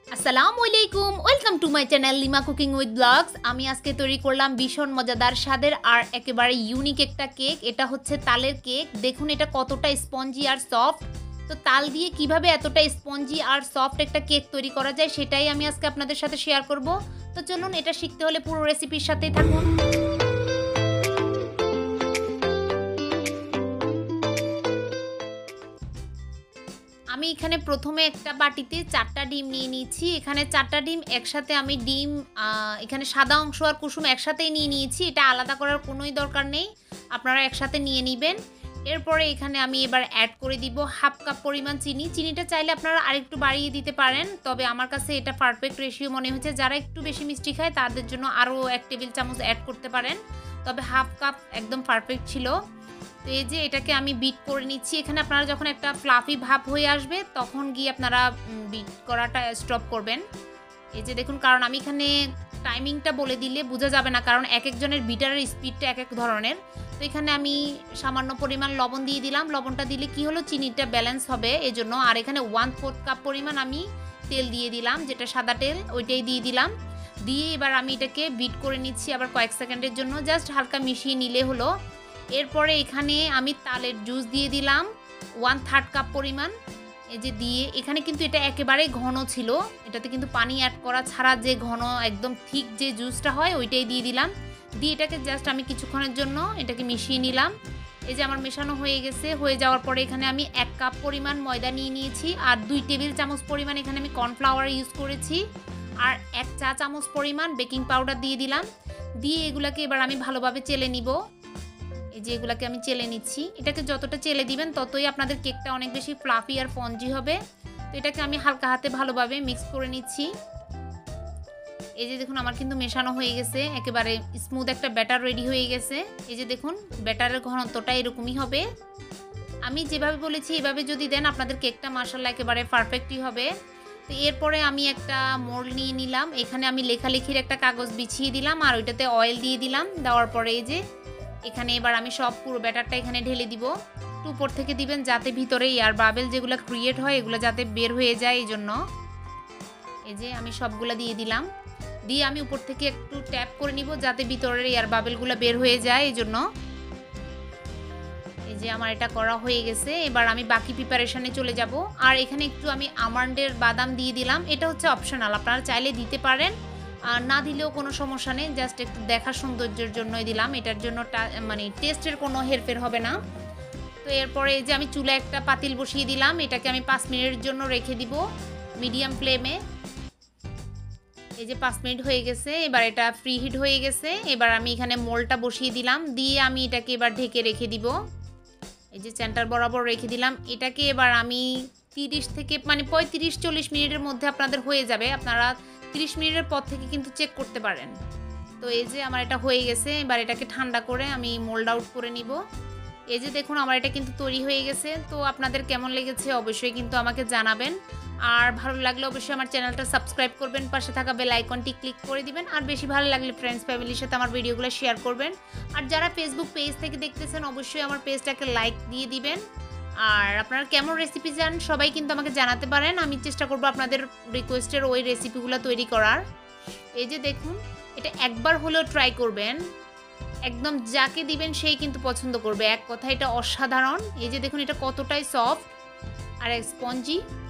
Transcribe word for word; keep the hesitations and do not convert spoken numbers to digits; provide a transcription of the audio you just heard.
আসসালামু আলাইকুম, welcome to my channel Lima cooking with blogs. আমি আজকে তৈরি করলাম ভীষণ মজাদার স্বাদের আর একেবারে ইউনিক একটা কেক। এটা হচ্ছে তালের কেক। দেখুন এটা কতটা স্পঞ্জি আর সফট। তো তাল দিয়ে কিভাবে এতটা স্পঞ্জি আর সফট একটা কেক তৈরি করা যায় সেটাই আমি আজকে আপনাদের সাথে শেয়ার করব। তো চলুন এটা শিখতে হলে পুরো রেসিপির সাথেই থাকুন। আমি এখানে প্রথমে একটা বাটিতে চারটা ডিম নিয়ে নিয়েছি। এখানে চারটা ডিম একসাথে আমি ডিম এখানে সাদা অংশ আর কুসুম একসাথেই নিয়ে নিয়েছি। এটা আলাদা করার কোনোই দরকার নেই, আপনারা একসাথে নিয়ে নেবেন। এরপরে এখানে আমি এবার অ্যাড করে দিব হাফ কাপ পরিমাণ চিনি। চিনিটা চাইলে আপনারা আরেকটু বাড়িয়ে দিতে পারেন, তবে আমার কাছে এটা পারফেক্ট রেশিও মনে হচ্ছে। যারা একটু বেশি মিষ্টি খায় তাদের জন্য আরও এক টেবিল চামচ অ্যাড করতে পারেন, তবে হাফ কাপ একদম পারফেক্ট ছিল। তো এই যে এটাকে আমি বিট করে নিচ্ছি। এখানে আপনারা যখন একটা ফ্লাফি ভাব হয়ে আসবে তখন গিয়ে আপনারা বিট করাটা স্টপ করবেন। এই যে দেখুন, কারণ আমি এখানে টাইমিংটা বলে দিলে বোঝা যাবে না, কারণ এক একজনের বিটারের স্পিডটা এক এক ধরনের। তো এখানে আমি সামান্য পরিমাণ লবণ দিয়ে দিলাম। লবণটা দিলে কি হলো, চিনিটা ব্যালেন্স হবে এজন্য। আর এখানে ওয়ান ফোর্থ কাপ পরিমাণ আমি তেল দিয়ে দিলাম, যেটা সাদা তেল, ওইটাই দিয়ে দিলাম। দিয়ে এবার আমি এটাকে বিট করে নিচ্ছি আবার কয়েক সেকেন্ডের জন্য, জাস্ট হালকা মিশিয়ে নিলে হলো। এরপরে এখানে আমি তালের জুস দিয়ে দিলাম ওয়ান থার্ড কাপ পরিমাণ। এই যে দিয়ে এখানে কিন্তু এটা একেবারে ঘন ছিল, এটাতে কিন্তু পানি অ্যাড করা ছাড়া যে ঘন একদম ঠিক যে জুসটা হয় ওইটাই দিয়ে দিলাম। দিয়ে এটাকে জাস্ট আমি কিছুক্ষণের জন্য এটাকে মিশিয়ে নিলাম। এই যে আমার মেশানো হয়ে গেছে। হয়ে যাওয়ার পরে এখানে আমি এক কাপ পরিমাণ ময়দা নিয়ে নিয়েছি, আর দুই টেবিল চামচ পরিমাণ এখানে আমি কর্নফ্লাওয়ার ইউজ করেছি, আর এক চা চামচ পরিমাণ বেকিং পাউডার দিয়ে দিলাম। দিয়ে এগুলাকে এবার আমি ভালোভাবে চেলে নিব। এই যে এগুলাকে আমি চেলে নিচ্ছি। এটাকে যতটা চেলে দিবেন ততই আপনাদের কেকটা অনেক বেশি ফ্লাফি আর স্পঞ্জি হবে। তো এটাকে আমি হালকা হাতে ভালোভাবে মিক্স করে নিচ্ছি। এই যে দেখুন আমার কিন্তু মেশানো হয়ে গেছে, একেবারে স্মুথ একটা ব্যাটার রেডি হয়ে গেছে। এই যে দেখুন ব্যাটারের ঘনত্বটা এরকমই হবে। আমি যেভাবে বলেছি এভাবে যদি দেন আপনাদের কেকটা মাশাআল্লাহ একেবারে পারফেক্টই হবে। তো এরপরে আমি একটা মোল্ড নিয়ে নিলাম। এখানে আমি লেখালেখির একটা কাগজ বিছিয়ে দিলাম আর ওইটাতে অয়েল দিয়ে দিলাম। দেওয়ার পরে এই যে এখানে এবার আমি সব পুরো ব্যাটারটা এখানে ঢেলে দিব। একটু উপর থেকে দিবেন যাতে ভিতরে এয়ার বাবেল যেগুলো ক্রিয়েট হয় এগুলো যাতে বের হয়ে যায় এই জন্য। এই যে আমি সবগুলো দিয়ে দিলাম। দিয়ে আমি উপর থেকে একটু ট্যাপ করে নিব যাতে ভিতরের এয়ার বাবেলগুলো বের হয়ে যায় এই জন্য। এই যে আমার এটা করা হয়ে গেছে। এবার আমি বাকি প্রিপারেশনে চলে যাব। আর এখানে একটু আমি আমন্ডের বাদাম দিয়ে দিলাম। এটা হচ্ছে অপশনাল, আপনারা চাইলে দিতে পারেন, আর না দিলেও কোনো সমস্যা নেই, জাস্ট একটু দেখার সৌন্দর্যের জন্যই দিলাম। এটার জন্য মানে টেস্টের কোনো হেরফের হবে না। তো এরপরে এই যে আমি চুলা একটা পাতিল বসিয়ে দিলাম। এটাকে আমি পাঁচ মিনিটের জন্য রেখে দিব মিডিয়াম ফ্লেমে। এই যে পাঁচ মিনিট হয়ে গেছে, এবার এটা ফ্রি হিট হয়ে গেছে। এবার আমি এখানে মোলটা বসিয়ে দিলাম, দিয়ে আমি এটাকে এবার ঢেকে রেখে দিব। এই যে সেন্টার বরাবর রেখে দিলাম। এটাকে এবার আমি তিরিশ থেকে মানে পঁয়ত্রিশ চল্লিশ মিনিটের মধ্যে আপনাদের হয়ে যাবে। আপনারা তিরিশ মিনিটের পর থেকে কিন্তু চেক করতে পারেন। তো এই যে আমার এটা হয়ে গেছে। এবার এটাকে ঠান্ডা করে আমি মোল্ড আউট করে নিব। এই যে দেখুন আমার এটা কিন্তু তৈরি হয়ে গেছে। তো আপনাদের কেমন লেগেছে অবশ্যই কিন্তু আমাকে জানাবেন। আর ভালো লাগলে অবশ্যই আমার চ্যানেলটা সাবস্ক্রাইব করবেন, পাশে থাকা বেল আইকনটি ক্লিক করে দিবেন। আর বেশি ভালো লাগলে ফ্রেন্ডস ফ্যামিলির সাথে আমার ভিডিওগুলো শেয়ার করবেন। আর যারা ফেসবুক পেজ থেকে দেখতেছেন অবশ্যই আমার পেজটাকে লাইক দিয়ে দিবেন। আর আপনারা কেমন রেসিপি চান সবাই কিন্তু আমাকে জানাতে পারেন, আমি চেষ্টা করব আপনাদের রিকোয়েস্টের ওই রেসিপিগুলো তৈরি করার। এই যে দেখুন এটা একবার হলেও ট্রাই করবেন, একদম যাকে দিবেন সেই কিন্তু পছন্দ করবে। এক কথা এটা অসাধারণ। এই যে দেখুন এটা কতটাই সফট আর স্পঞ্জি।